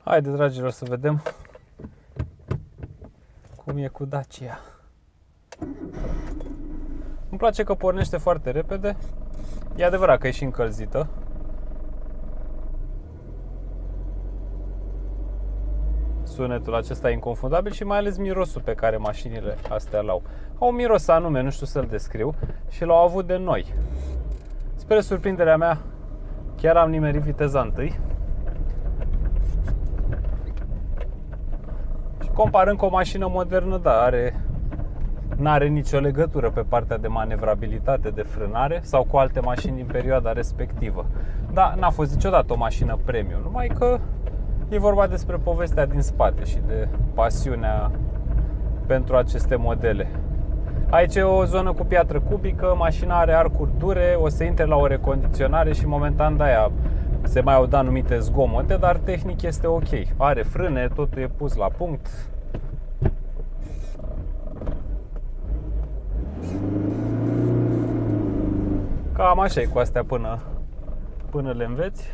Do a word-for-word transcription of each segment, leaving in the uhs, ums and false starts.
Haide, dragilor, să vedem cum e cu Dacia. Îmi place că pornește foarte repede. E adevărat că e și încălzită. Sunetul acesta e inconfundabil și mai ales mirosul pe care mașinile astea l-au. Au un miros anume, nu știu să-l descriu, și l-au avut de noi. Spre surprinderea mea, chiar am nimerit viteza întâi. Și comparând cu o mașină modernă, da, are... n-are nicio legătură pe partea de manevrabilitate, de frânare sau cu alte mașini din perioada respectivă. Da, n-a fost niciodată o mașină premium, numai că e vorba despre povestea din spate și de pasiunea pentru aceste modele. Aici e o zonă cu piatră cubică, mașina are arcuri dure, o să intre la o recondiționare și momentan de-aia se mai au dat anumite zgomote, dar tehnic este ok. Are frâne, totul e pus la punct. Cam așa e cu astea până, până le înveți.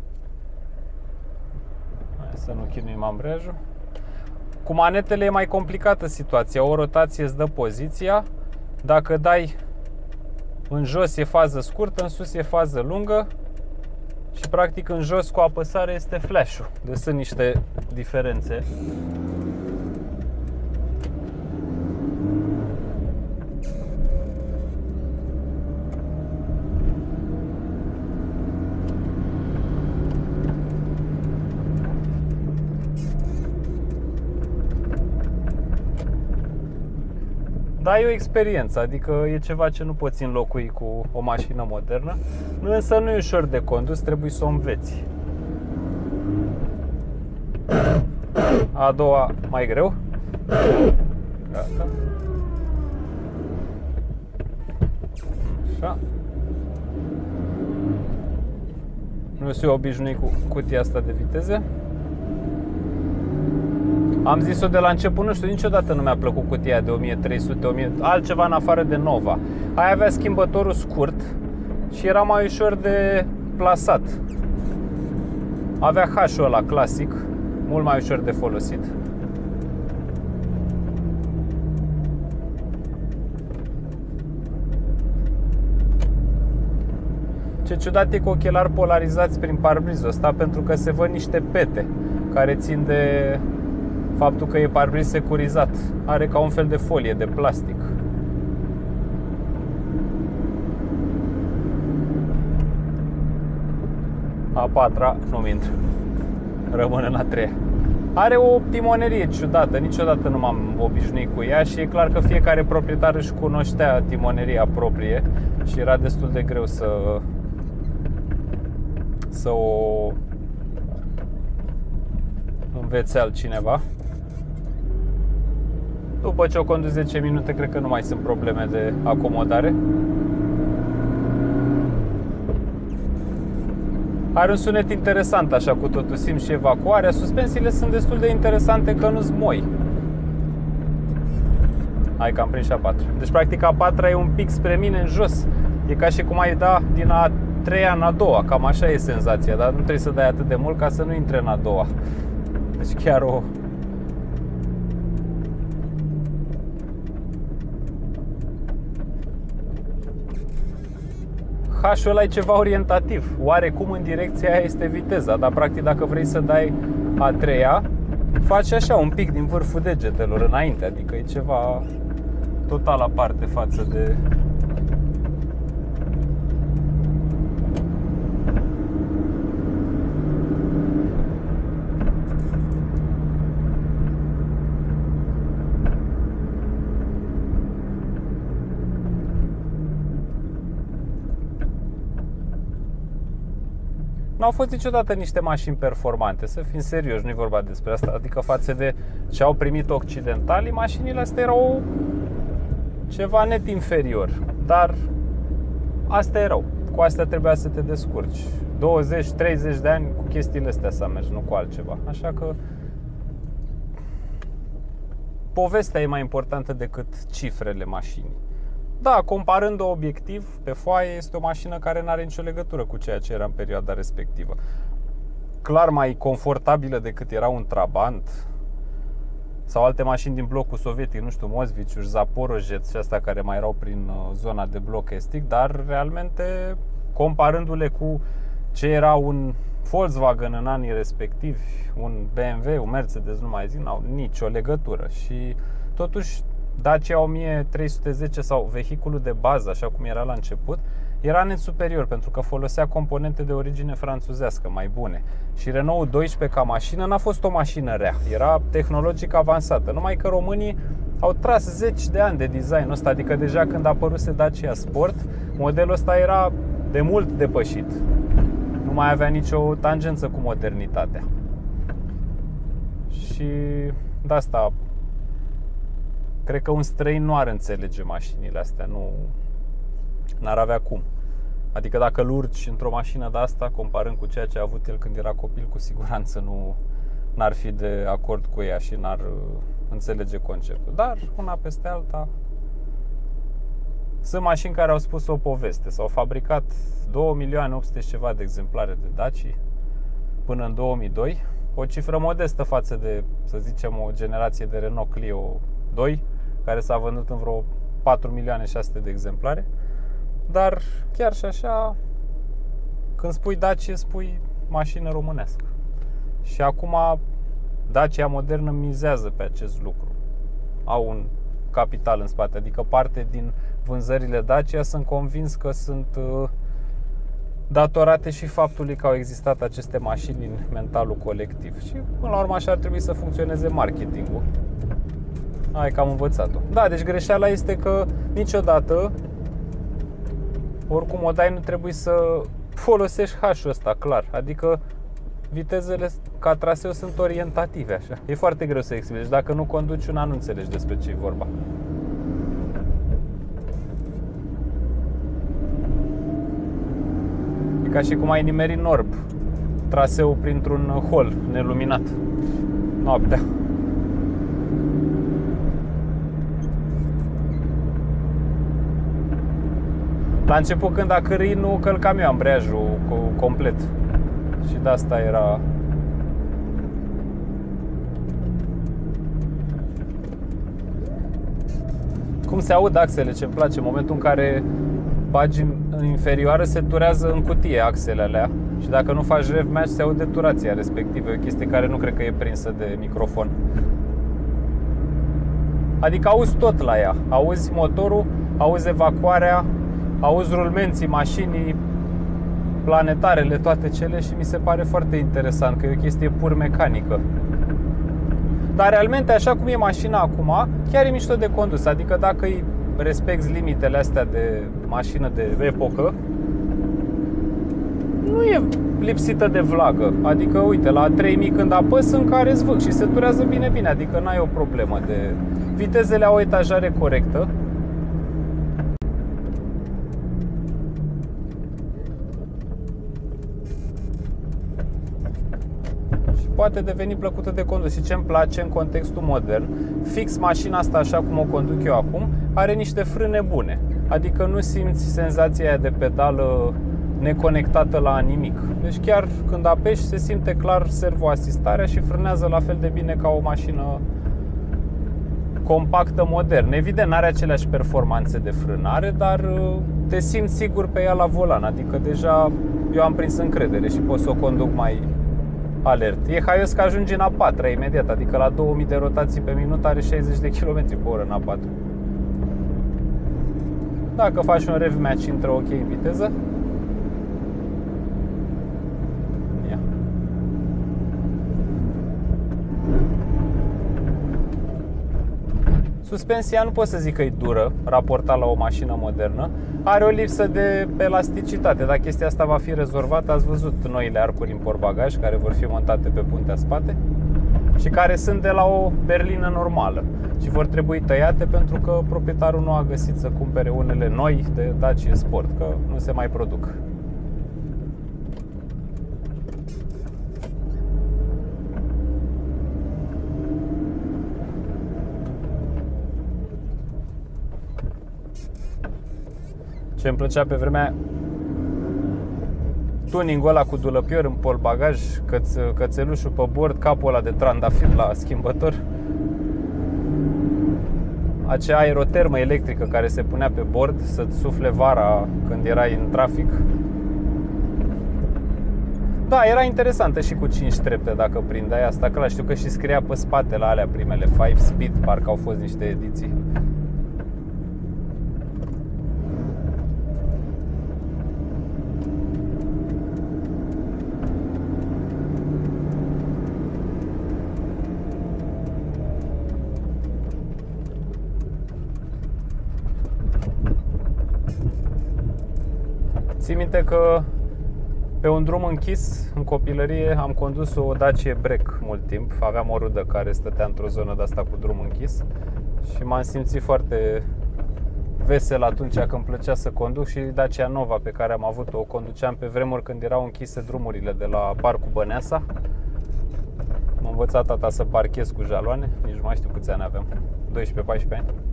Hai să nu chinuim ambreiajul. Cu manetele e mai complicată situația. O rotație îți dă poziția. Dacă dai în jos e fază scurtă, în sus e fază lungă. Și practic în jos cu apăsare este flash-ul. Deci sunt niște diferențe. Da, e o experiență, adică e ceva ce nu poți înlocui cu o mașină modernă. Însă nu e ușor de condus, trebuie să o înveți. A doua mai greu. Gata. Așa. Nu sunt obișnuit cu cutia asta de viteze. Am zis-o de la început, nu știu, niciodată nu mi-a plăcut cutia de o mie trei sute, o mie, altceva în afară de Nova. Aia avea schimbătorul scurt și era mai ușor de plasat. Avea H-ul ăla clasic, mult mai ușor de folosit. Ce ciudat e cu ochelari polarizați prin parbrizul ăsta, pentru că se văd niște pete care țin de faptul că e parbriz securizat. Are ca un fel de folie de plastic. A patra nu-mi intră. Rămâne la treia. Are o timonerie ciudată. Niciodată nu m-am obișnuit cu ea și e clar că fiecare proprietar își cunoștea timoneria proprie și era destul de greu să să o învețe altcineva. După ce o conduci zece minute, cred că nu mai sunt probleme de acomodare. Are un sunet interesant, așa, cu totul, simți și evacuarea. Suspensiile sunt destul de interesante că nu-s moi. Hai că am prins și a patra. Deci practic a patra e un pic spre mine în jos. E ca și cum ai da din a treia în a doua. Cam așa e senzația, dar nu trebuie să dai atât de mult ca să nu intre în a doua. Deci chiar o... H-ul ăla e ceva orientativ. Oarecum în direcția aia este viteza, dar practic dacă vrei să dai a treia, faci așa un pic din vârful degetelor înainte, adică e ceva total aparte față de... N-au fost niciodată niște mașini performante, să fim serioși, nu e vorba despre asta. Adică față de ce au primit occidentalii, mașinile astea erau ceva net inferior. Dar astea erau, cu astea trebuia să te descurci. douăzeci treizeci de ani cu chestiile astea să mergi, nu cu altceva. Așa că povestea e mai importantă decât cifrele mașinii. Da, comparând-o obiectiv pe foaie, este o mașină care nu are nicio legătură cu ceea ce era în perioada respectivă. clar mai confortabilă decât era un Trabant sau alte mașini din blocul sovietic, nu știu, Moskviciuși, Zaporojet și astea care mai erau prin zona de bloc estic, dar realmente comparându-le cu ce era un Volkswagen în anii respectivi, un B M W, un Mercedes, nu mai zic, n-au nicio legătură. Și totuși Dacia o mie trei sute zece sau vehiculul de bază, așa cum era la început, era net superior pentru că folosea componente de origine franțuzească mai bune. Și Renault doisprezece ca mașină n-a fost o mașină rea, era tehnologic avansată, numai că românii au tras zeci de ani de design ăsta, adică deja când a apăruse Dacia Sport, modelul ăsta era de mult depășit. Nu mai avea nicio tangență cu modernitatea. Și de asta cred că un străin nu ar înțelege mașinile astea, nu n-ar avea cum. Adică dacă îl urci într-o mașină de asta, comparând cu ceea ce a avut el când era copil, cu siguranță nu n-ar fi de acord cu ea și n-ar înțelege conceptul. Dar una peste alta, sunt mașini care au spus o poveste. S-au fabricat două milioane opt sute și ceva de exemplare de Dacia până în două mii doi, o cifră modestă față de, să zicem, o generație de Renault Clio doi, care s-a vândut în vreo patru milioane șase sute de exemplare. Dar chiar și așa, când spui Dacia, spui mașină românească. Și acum Dacia modernă mizează pe acest lucru. Au un capital în spate, adică parte din vânzările Dacia sunt convins că sunt uh, datorate și faptului că au existat aceste mașini în mentalul colectiv. Și până la urmă așa ar trebui să funcționeze marketingul. Hai că am învățat-o. Da, deci greșeala este că niciodată, oricum o dai, nu trebuie să folosești H-ul ăsta, clar. Adică vitezele ca traseu sunt orientative, așa. E foarte greu să explici. Dacă nu conduci una, nu înțelegi despre ce e vorba. E ca și cum ai nimerit în orb traseul printr-un hol neluminat noaptea. La început, când a cârâit, nu călcam eu ambreiajul complet. Și de asta era... Cum se aud axele, ce-mi place, în momentul în care bagi în inferioară, se turează în cutie axele alea. Și dacă nu faci rev match, se aude turația respectivă. E o chestie care nu cred că e prinsă de microfon. Adică auzi tot la ea. Auzi motorul, auzi evacuarea, auzi rulmenții mașinii, planetarele, toate cele, și mi se pare foarte interesant că e o chestie pur mecanică. Dar realmente, așa cum e mașina acum, chiar e mișto de condus. Adică dacă îi respecti limitele astea de mașină de epocă, nu e lipsită de vlagă. Adică, uite, la trei mii când apăs, în care zvâc și se turează bine bine. Adică n-ai o problemă de... Vitezele au o etajare corectă. Poate deveni plăcută de condus. Și ce-mi place în contextul modern, fix mașina asta, așa cum o conduc eu acum, are niște frâne bune. Adică nu simți senzația aia de pedală neconectată la nimic. Deci chiar când apeși, se simte clar servoasistarea și frânează la fel de bine ca o mașină compactă modernă. Evident, n-are aceleași performanțe de frânare, dar te simți sigur pe ea la volan. Adică deja eu am prins încredere și pot să o conduc mai alert. E haios că ajungi în A patru imediat, adică la două mii de rotații pe minut are șaizeci de kilometri pe oră în A patru. Dacă faci un rev match, intră ok în viteză. Ia. Suspensia nu pot să zic că e dură raportat la o mașină modernă. Are o lipsă de elasticitate, dar chestia asta va fi rezolvată. Ați văzut noile arcuri în portbagaj care vor fi montate pe puntea spate și care sunt de la o berlină normală și vor trebui tăiate pentru că proprietarul nu a găsit să cumpere unele noi de Dacia Sport, că nu se mai produc. Ce îmi plăcea pe vremea tuningul ăla cu dulăpior în portbagaj, căț, cățelușul pe bord, capul ăla de trandafir la schimbător, acea aerotermă electrică care se punea pe bord să-ți sufle vara când erai în trafic. Da, era interesantă și cu cinci trepte dacă prindeai asta, clar, știu că și scria pe spate la alea primele cinci Speed, parcă au fost niște ediții. Țin minte că pe un drum închis, în copilărie, am condus o Dacia Break mult timp. Aveam o rudă care stătea într-o zonă de asta cu drum închis și m-am simțit foarte vesel atunci când îmi plăcea să conduc. Și Dacia Nova pe care am avut-o, o conduceam pe vremuri când erau închise drumurile de la Parcul Băneasa. M-a învățat tata să parchez cu jaloane, nici nu mai știu câți ani aveam, doisprezece paisprezece ani.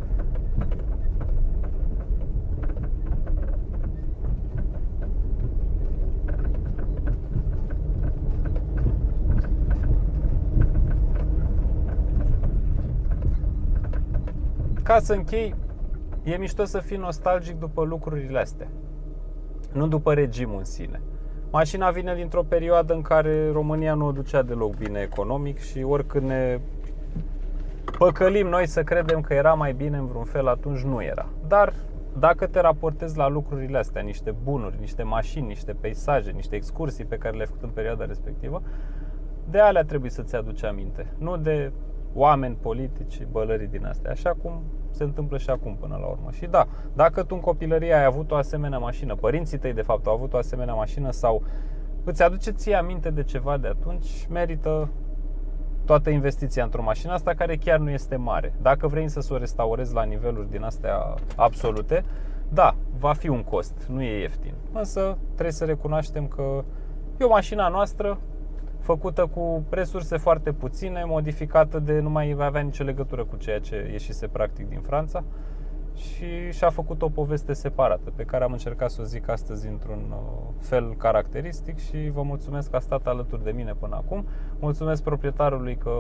Ca să închei, e mișto să fii nostalgic după lucrurile astea, nu după regimul în sine. Mașina vine dintr-o perioadă în care România nu o ducea deloc bine economic și oricând ne păcălim noi să credem că era mai bine în vreun fel, atunci nu era. Dar dacă te raportezi la lucrurile astea, niște bunuri, niște mașini, niște peisaje, niște excursii pe care le-ai făcut în perioada respectivă, de alea trebuie să-ți aduci aminte, nu de oameni politici, bălării din astea, așa cum se întâmplă și acum până la urmă. Și da, dacă tu în copilărie ai avut o asemenea mașină, părinții tăi de fapt au avut o asemenea mașină sau îți aduce ție aminte de ceva de atunci, merită toată investiția într-o mașină asta, care chiar nu este mare. Dacă vrei să o restaurezi la niveluri din astea absolute, da, va fi un cost, nu e ieftin. Însă trebuie să recunoaștem că e o mașină noastră, făcută cu resurse foarte puține, modificată de nu mai avea nicio legătură cu ceea ce ieșise practic din Franța și și-a făcut o poveste separată pe care am încercat să o zic astăzi într-un fel caracteristic și vă mulțumesc că a stat alături de mine până acum. Mulțumesc proprietarului că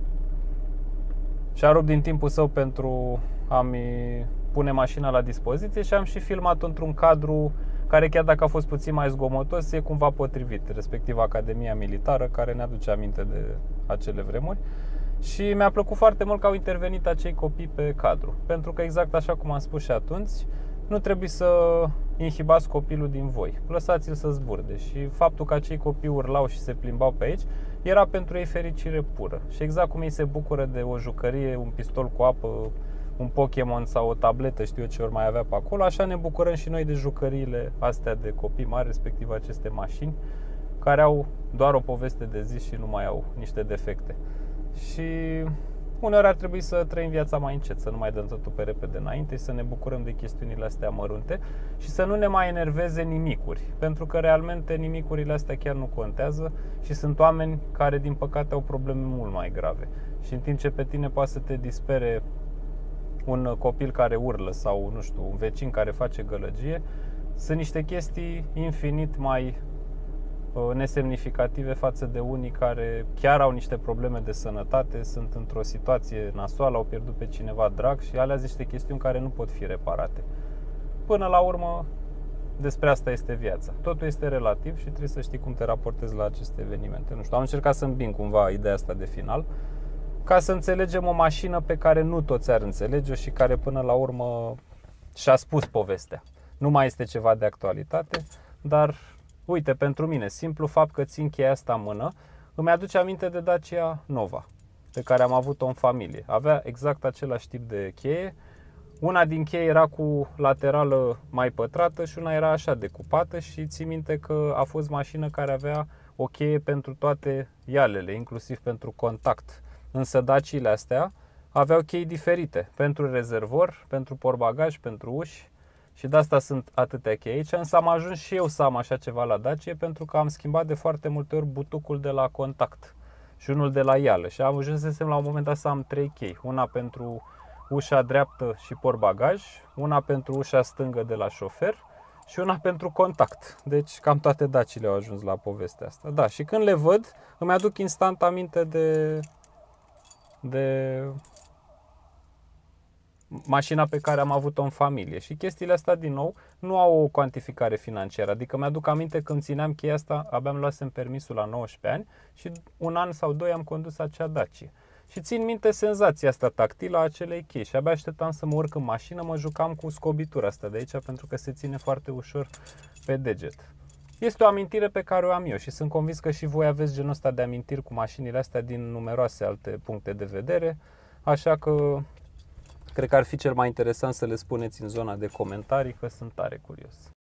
și-a rupt din timpul său pentru a-mi pune mașina la dispoziție și am și filmat într-un cadru care, chiar dacă a fost puțin mai zgomotos, e cumva potrivit, respectiv Academia Militară, care ne aduce aminte de acele vremuri. Și mi-a plăcut foarte mult că au intervenit acei copii pe cadru, pentru că, exact așa cum am spus și atunci, nu trebuie să inhibați copilul din voi, lăsați-l să zburde. Și faptul că acei copii urlau și se plimbau pe aici era pentru ei fericire pură. Și exact cum ei se bucură de o jucărie, un pistol cu apă, un Pokémon sau o tabletă, știu eu ce ori mai avea pe acolo, așa ne bucurăm și noi de jucăriile astea de copii mari, respectiv aceste mașini care au doar o poveste de zi și nu mai au niște defecte. Și uneori ar trebui să trăim viața mai încet, să nu mai dăm totul pe repede înainte și să ne bucurăm de chestiunile astea mărunte și să nu ne mai enerveze nimicuri, pentru că realmente nimicurile astea chiar nu contează și sunt oameni care, din păcate, au probleme mult mai grave. Și în timp ce pe tine poate să te dispere un copil care urlă sau, nu știu, un vecin care face gălăgie, sunt niște chestii infinit mai nesemnificative față de unii care chiar au niște probleme de sănătate, sunt într-o situație nasoală, au pierdut pe cineva drag și alea sunt niște chestiuni care nu pot fi reparate. Până la urmă, despre asta este viața. Totul este relativ și trebuie să știi cum te raportezi la aceste evenimente. Nu știu, am încercat să îmbin cumva ideea asta de final, ca să înțelegem o mașină pe care nu toți ar înțelege-o și care până la urmă și-a spus povestea. Nu mai este ceva de actualitate, dar uite, pentru mine, simplu fapt că țin cheia asta în mână îmi aduce aminte de Dacia Nova, pe care am avut-o în familie. Avea exact același tip de cheie. Una din cheie era cu laterală mai pătrată și una era așa decupată și țin minte că a fost mașină care avea o cheie pentru toate ialele, inclusiv pentru contact. Însă Daciile astea aveau chei diferite, pentru rezervor, pentru portbagaj, pentru uși. Și de asta sunt atâtea chei aici, însă am ajuns și eu să am așa ceva la Dacia pentru că am schimbat de foarte multe ori butucul de la contact și unul de la ială. Și am ajuns la un moment dat să am trei chei. Una pentru ușa dreaptă și portbagaj, una pentru ușa stângă de la șofer și una pentru contact. Deci cam toate Dacile au ajuns la povestea asta. Da, și când le văd, îmi aduc instant aminte de, de mașina pe care am avut-o în familie. Și chestiile astea, din nou, nu au o cuantificare financiară. Adică mi-aduc aminte când țineam cheia asta, abia îmi luasem permisul la nouăsprezece ani și un an sau doi am condus acea Dacia. Și țin minte senzația asta tactilă a acelei chei și abia așteptam să mă urc în mașină, mă jucam cu scobitura asta de aici pentru că se ține foarte ușor pe deget. Este o amintire pe care o am eu și sunt convins că și voi aveți genul ăsta de amintiri cu mașinile astea din numeroase alte puncte de vedere, așa că cred că ar fi cel mai interesant să le spuneți în zona de comentarii, că sunt tare curios.